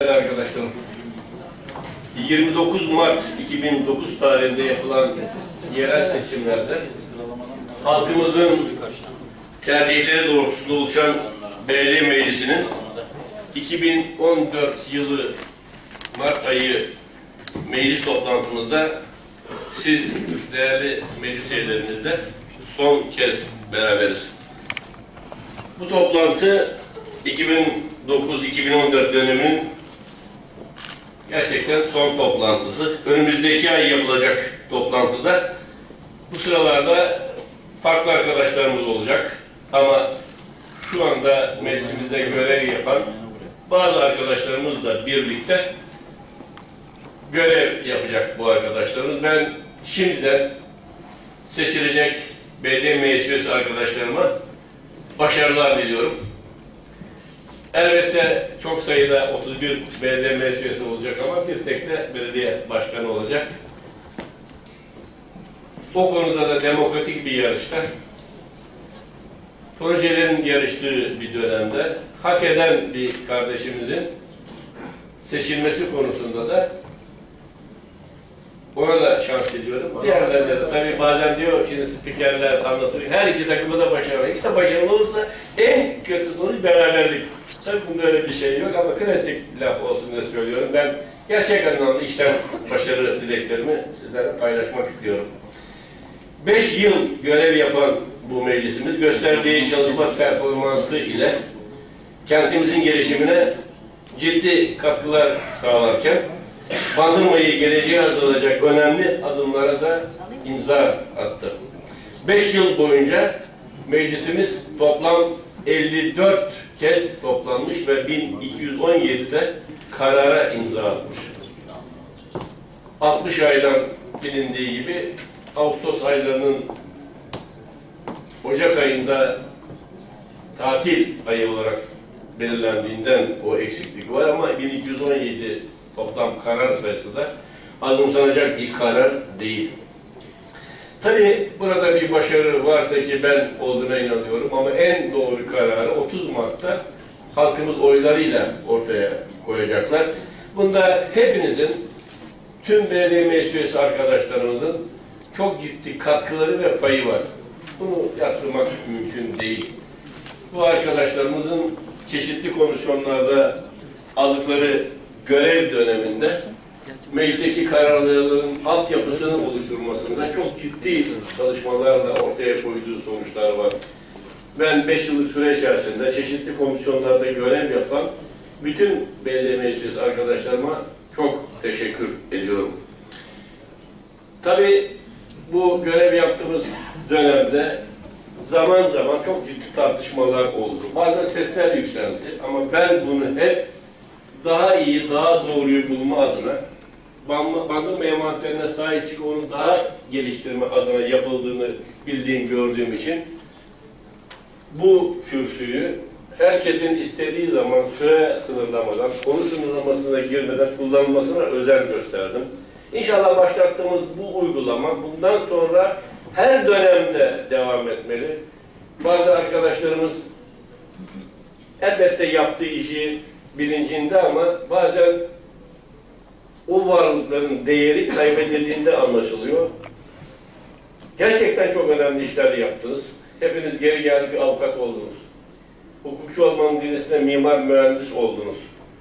Arkadaşlarım, 29 Mart 2009 tarihinde yapılan yerel seçimlerde halkımızın tercihleri doğrultusunda oluşan belediye meclisinin 2014 yılı Mart ayı meclis toplantımızda siz değerli meclis üyelerimizle son kez beraberiz. Bu toplantı 2009-2014 döneminin gerçekten son toplantısı. Önümüzdeki ay yapılacak toplantıda bu sıralarda farklı arkadaşlarımız olacak. Ama şu anda meclisimizde görev yapan bazı arkadaşlarımızla birlikte görev yapacak bu arkadaşlarımız. Ben şimdiden seçilecek belediye meclis üyesi arkadaşlarıma başarılar diliyorum. Elbette çok sayıda 31 belediye meclis üyesi olacak ama bir tek de belediye başkanı olacak. O konuda da demokratik bir yarışta, projelerin yarıştığı bir dönemde hak eden bir kardeşimizin seçilmesi konusunda da ona da şans ediyorum. Diğerlerine de tabii bazen diyor şimdi spikerler anlatıyor. Her iki takımı da başarılı. İkisi de başarılı olursa en kötü sonuç beraberlik. Tabii bunda öyle bir şey yok ama klasik laf olsun diye söylüyorum. Ben gerçek anlamda işten başarı dileklerimi sizlerle paylaşmak istiyorum. 5 yıl görev yapan bu meclisimiz gösterdiği çalışma performansı ile kentimizin gelişimine ciddi katkılar sağlarken Bandırma'yı geleceğe hazırlayacak önemli adımlara da imza attı. 5 yıl boyunca meclisimiz toplam 54 kez toplanmış ve 1217'de karara imza atmış. 60 aydan bilindiği gibi Ağustos aylarının Ocak ayında tatil ayı olarak belirlendiğinden o eksiklik var ama 1217 toplam karar sayısı da azımsanacak bir karar değil. Tabii burada bir başarı varsa ki ben olduğuna inanıyorum ama en doğru kararı 30 Mart'ta halkımız oylarıyla ortaya koyacaklar. Bunda hepinizin, tüm belediye meclis üyesi arkadaşlarımızın çok ciddi katkıları ve payı var. Bunu yadsımak mümkün değil. Bu arkadaşlarımızın çeşitli komisyonlarda aldıkları görev döneminde meclisteki kararların altyapısının oluşturulmasında çok ciddi çalışmalarla ortaya koyduğu sonuçlar var. Ben 5 yıllık süre içerisinde çeşitli komisyonlarda görev yapan bütün belediye meclis arkadaşlarıma çok teşekkür ediyorum. Tabii bu görev yaptığımız dönemde zaman zaman çok ciddi tartışmalar oldu. Bazen sesler yükseldi ama ben bunu hep daha iyi, daha doğruyu bulma adına Bandırma envanterine sahip çıkıp onu daha geliştirme adına yapıldığını bildiğim, gördüğüm için bu kürsüyü herkesin istediği zaman süre sınırlamadan, konu sınırlamasına girmeden kullanılmasına özen gösterdim. İnşallah başlattığımız bu uygulama bundan sonra her dönemde devam etmeli. Bazı arkadaşlarımız elbette yaptığı işi bilincinde ama bazen o varlıkların değeri kaybedildiğinde anlaşılıyor. Gerçekten çok önemli işler yaptınız. Hepiniz geri geldi bir avukat oldunuz. Hukukçu olmanın dinisine mimar mühendis oldunuz.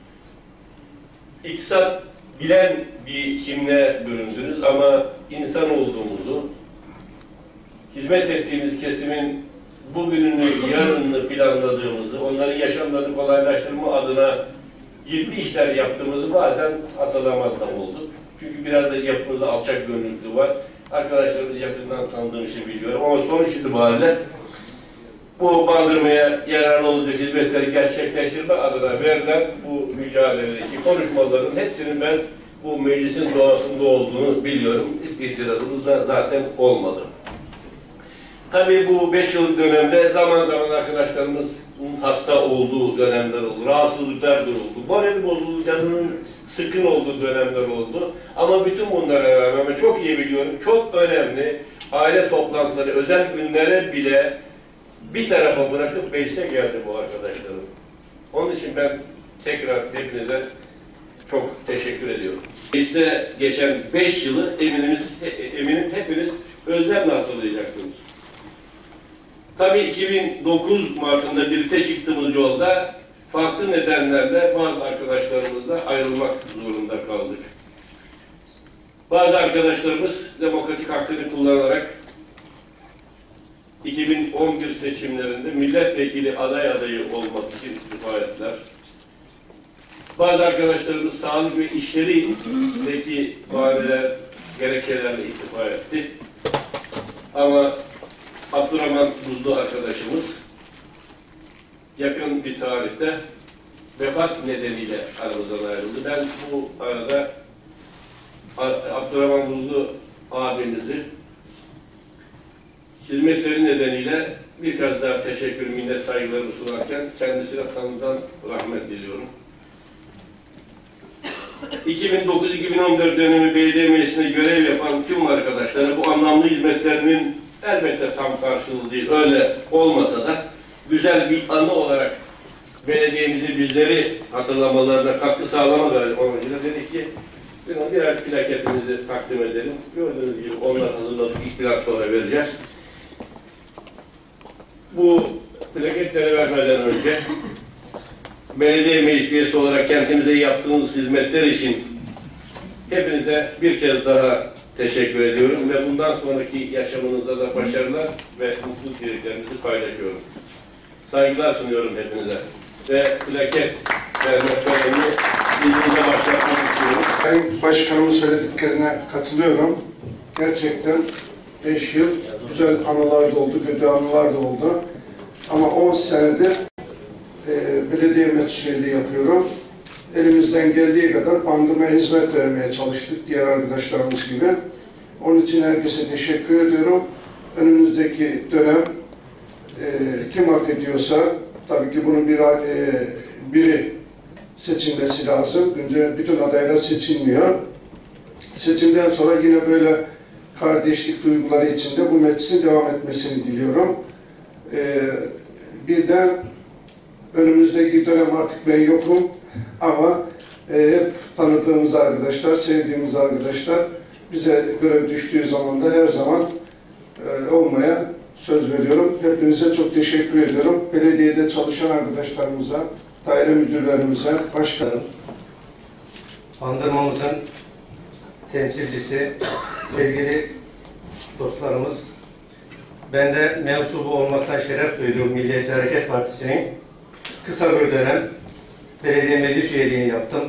İktisat bilen bir kimliğe büründünüz ama insan olduğumuzu, hizmet ettiğimiz kesimin bugününü, yarınını planladığımızı, onların yaşamlarını kolaylaştırma adına ciddi işler yaptığımızı bazen hatırlamakla oldu. Çünkü biraz da yapımızda alçak gönüllülüğü var. Arkadaşlarımızı yakından tanıdığım için biliyorum ama sonuç itibariyle bu Bandırma'ya yararlı olacak hizmetleri gerçekleştirme adına verilen bu mücadeledeki konuşmaların hepsinin ben bu meclisin doğasında olduğunu biliyorum. İtirazımız da zaten olmadı. Tabii bu 5 yıllık dönemde zaman zaman arkadaşlarımız hasta olduğu dönemler oldu, rahatsızlıklar oldu, moral bozukluklarının sıkın olduğu dönemler oldu. Ama bütün bunlara rağmen ben çok iyi biliyorum, çok önemli aile toplantıları, özel günlere bile bir tarafa bırakıp meclise geldi bu arkadaşlarım. Onun için ben tekrar hepinize çok teşekkür ediyorum. İşte geçen 5 yılı eminim hepiniz özlemle hatırlayacaksınız. Tabii 2009 Mart'ında birlikte çıktığımız yolda farklı nedenlerle bazı arkadaşlarımızla ayrılmak zorunda kaldık. Bazı arkadaşlarımız demokratik hakkını kullanarak 2011 seçimlerinde milletvekili adayı olmak için istifa ettiler. Bazı arkadaşlarımız sağlık ve işlerindeki bahaneler, gerekçelerle istifa etti. Ama Abdurrahman Buzlu arkadaşımız yakın bir tarihte vefat nedeniyle aramızdan ayrıldı. Ben bu arada Abdurrahman Buzlu abimizi hizmetleri nedeniyle birkaç daha teşekkür, minnet, saygılarımı sunarken kendisine kanımdan rahmet diliyorum. 2009-2014 dönemi belediye meclisinde görev yapan tüm arkadaşlara bu anlamlı hizmetlerinin elbette tam karşılığı değil, öyle olmasa da güzel bir anı olarak belediyemizi bizleri hatırlamalarına katkı sağlamak amacıyla dedik ki birer plaketimizi takdim edelim. Gördüğünüz gibi onlar hazırladık, biraz sonra vereceğiz. Bu plaketleri vermeden önce belediye meclis üyesi olarak kentimize yaptığınız hizmetler için hepinize bir kez daha teşekkür ediyorum ve bundan sonraki yaşamınızda da başarılar ve mutluluk dileklerinizi paylaşıyorum. Saygılar sunuyorum hepinize ve plaket verme törenini izninizle başlatmak istiyorum. Ben başkanımın söylediklerine katılıyorum. Gerçekten 5 yıl güzel anılar da oldu, kötü anılar da oldu. Ama 10 senedir belediye meclis üyeliği yapıyorum. Elimizden geldiği kadar Bandırma'ya hizmet vermeye çalıştık diğer arkadaşlarımız gibi. Onun için herkese teşekkür ediyorum. Önümüzdeki dönem kim hak ediyorsa, tabii ki bunun biri seçilmesi lazım. Önce bütün adaylar seçilmiyor. Seçimden sonra yine böyle kardeşlik duyguları içinde bu meclisin devam etmesini diliyorum. Bir de önümüzdeki dönem artık ben yokum ama hep tanıdığımız arkadaşlar, sevdiğimiz arkadaşlar bize görev düştüğü zaman da her zaman olmaya söz veriyorum. Hepinize çok teşekkür ediyorum. Belediyede çalışan arkadaşlarımıza, daire müdürlerimize, başkanım. Bandırmamızın temsilcisi, sevgili dostlarımız, ben de mensubu olmaktan şeref duyduğum Milliyetçi Hareket Partisi'nin kısa bir dönem belediye meclis üyeliğini yaptım.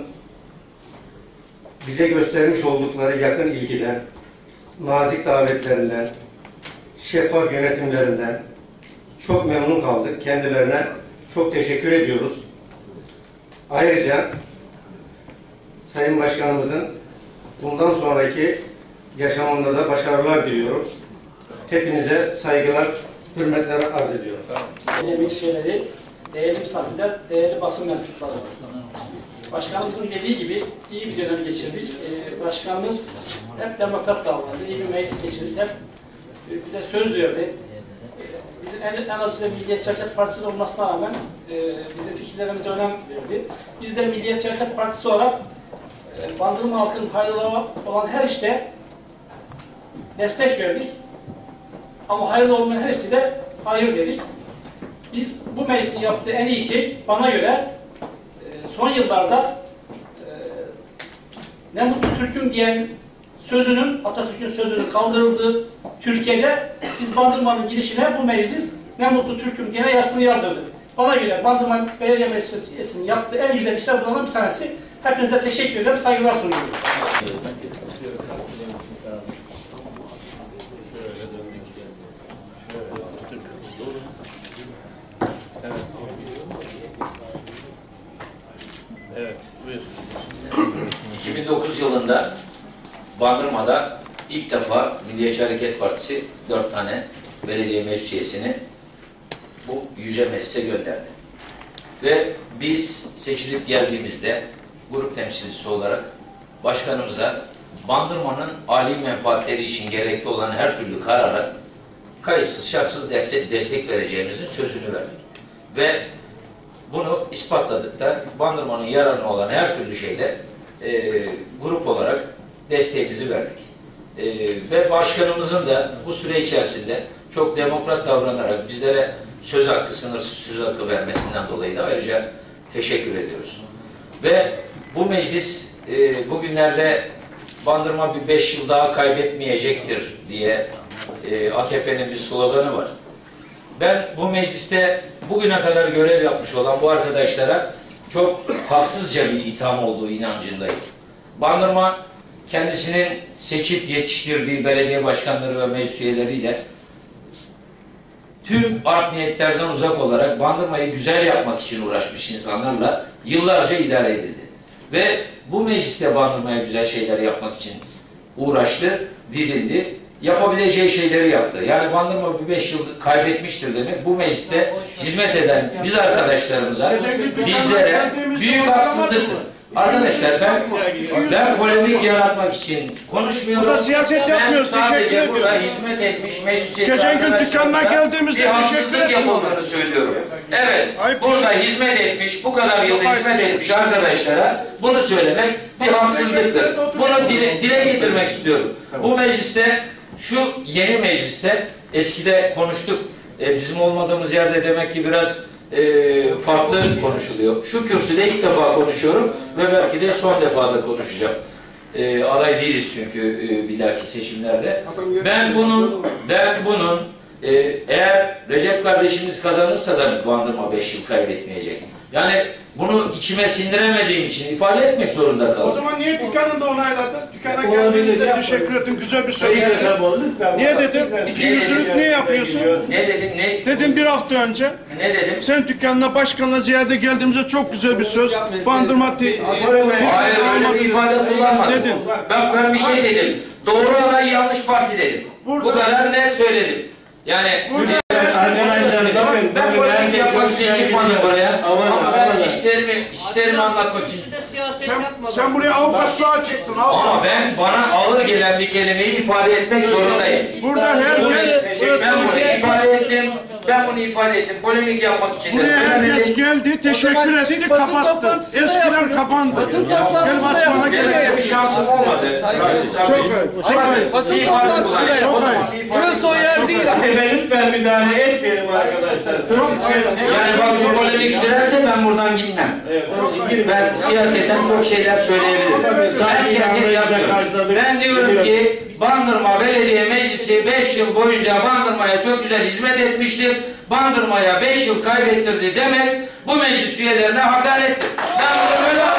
Bize göstermiş oldukları yakın ilgiden, nazik davetlerinden, şeffaf yönetimlerinden çok memnun kaldık. Kendilerine çok teşekkür ediyoruz. Ayrıca Sayın Başkanımızın bundan sonraki yaşamında da başarılar diliyorum. Hepinize saygılar, hürmetler arz ediyorum. Değerli şeyleri, değerli misafirler, değerli basın mensupları. Başkanımızın dediği gibi iyi bir dönem geçirdik. Başkanımız hep demokrat davrandı, iyi bir meclis geçirdik. Hep bize söz verdi. Bizim en az Milliyetçi Hareket Partisi olmasına rağmen bizim fikirlerimize önem verdi. Biz de Milliyetçi Hareket Partisi olarak Bandırma halkının hayırlı olan her işte destek verdik. Ama hayırlı olmayan her işte de hayır dedik. Biz bu meclisin yaptığı en iyi şey bana göre son yıllarda ne mutlu Türk'üm diyen sözünün, Atatürk'ün sözünün kaldırıldığı Türkiye'de biz Bandırma'nın girişine bu meclis ne mutlu Türk'üm diyene yazısını yazdırdık. Bana göre Bandırma Belediye Meclisi'nin yaptığı en güzel işler bunlardan bir tanesi. Hepinize teşekkür ederim, saygılar sunuyorum. Evet, buyur. 2009 yılında Bandırma'da ilk defa Milliyetçi Hareket Partisi 4 tane belediye meclis üyesini bu yüce meclise gönderdi. Ve biz seçilip geldiğimizde grup temsilcisi olarak başkanımıza Bandırma'nın âli menfaatleri için gerekli olan her türlü karara kayıtsız şartsız destek vereceğimizin sözünü verdik. Ve bunu ispatladık da Bandırma'nın yararına olan her türlü şeyde grup olarak desteğimizi verdik. Ve başkanımızın da bu süre içerisinde çok demokrat davranarak bizlere söz hakkı, sınırsız söz hakkı vermesinden dolayı da ayrıca teşekkür ediyoruz. Ve bu meclis bugünlerde Bandırma bir 5 yıl daha kaybetmeyecektir diye AKP'nin bir sloganı var. Ben bu mecliste bugüne kadar görev yapmış olan bu arkadaşlara çok haksızca bir itham olduğu inancındayım. Bandırma kendisinin seçip yetiştirdiği belediye başkanları ve meclis üyeleriyle tüm art niyetlerden uzak olarak Bandırma'yı güzel yapmak için uğraşmış insanlarla yıllarca idare edildi. Ve bu mecliste Bandırma'ya güzel şeyler yapmak için uğraştı, didindi. Yapabileceği şeyleri yaptı. Yani Bandırma bir 5 yıl kaybetmiştir demek. Bu mecliste hizmet eden biz arkadaşlarımıza, bizlere büyük haksızlıktır. Arkadaşlar ben polemik yaratmak için konuşmuyorum. Burada siyaset yapmıyoruz. Ben sadece teşekkür burada ediyorum. hizmet etmiş meclis üyesi Geçen gün dükkanına geldiğimizde bir teşekkür haksızlık ettim. yapıldığını söylüyorum. Evet, Ayıp. burada hizmet etmiş, bu kadar yıl hizmet etmiş arkadaşlara bunu söylemek bir haksızlıktır. Bunu dile getirmek istiyorum. Bu mecliste, şu yeni mecliste, eskide konuştuk, bizim olmadığımız yerde demek ki biraz farklı konuşuluyor. Şu kürsüde ilk defa konuşuyorum ve belki de son defa da konuşacağım. Aday değiliz çünkü bir dahaki seçimlerde. Ben bunun eğer Recep kardeşimiz kazanırsa da Bandırma 5 yıl kaybetmeyecek. Yani bunu içime sindiremediğim için ifade etmek zorunda kaldım. O zaman niye dükkanında onayladın? Dükkana geldiğinizde teşekkür ettin. Güzel bir söz dedin. Niye dedin? İkiyüzlülük niye yapıyorsun? Ne dedim? Ne? Dedin bir hafta önce. Ne dedim? Sen dükkanına başkanla ziyarete geldiğimizde çok güzel bir söz. Bandırma Hayır, öyle bir ifade kullanmadım. dedin. Ben bir şey dedim. Doğru aday, yanlış parti dedim. Bu kadar net söyledim. Yani ben polemik yapmak için çıkmadım buraya. Ama ben isterimi anlatmak için. Sen buraya avukatlığa çıktın. Ama bana ağır gelen bir kelimeyi ifade etmek zorundayım. Burada herkes Ben bunu ifade ettim. Polemik yapmak için de buraya herkes söylemedim. geldi, teşekkür etti, kapattı. Eskiler kapandı. Basın toplantısında yapın. Böyle bir şansım olmadı. Basın toplantısında yapın. Burası o yer değil. Lütfen müdahale etmeyelim arkadaşlar. Yani bak bu polemik sürerse ben buradan gitmem. Ben siyaseten çok şeyler söyleyebilirim. Ben siyaset yapmıyorum. Ben diyorum ki Bandırma Belediye Meclisi 5 yıl boyunca Bandırma'ya çok güzel hizmet etmiştir. Bandırma'ya 5 yıl kaybettirdi demek bu meclis üyelerine hakarettir. Ben bunu böyle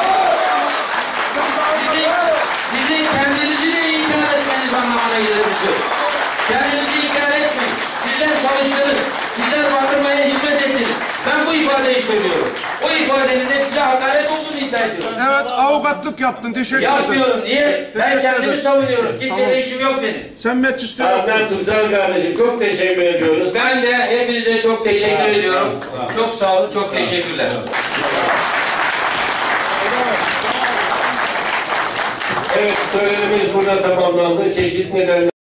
sizin kendinizi de inkar etmeniz anlamına gelir bir söz. Kendinizi inkar etmeyin. Sizler çalıştınız. Sizler Bandırma'ya hizmet ettiniz. Ben bu ifadeyi söylüyorum. O ifadenin de size hakaret olduğunu iddia ediyorum. Evet, avukatlık yaptın. Teşekkür ederim. Yapmıyorum. Niye? Ben kendimi savunuyorum. Kimseyle işim yok benim. Sen mecliste yaptın. Ben Güzel kardeşim çok teşekkür ediyoruz. Ben de hepinize çok teşekkür ediyorum. Çok sağ olun. Çok teşekkürler. Evet, söylememiz burada tamamlandı. Çeşitli nedenler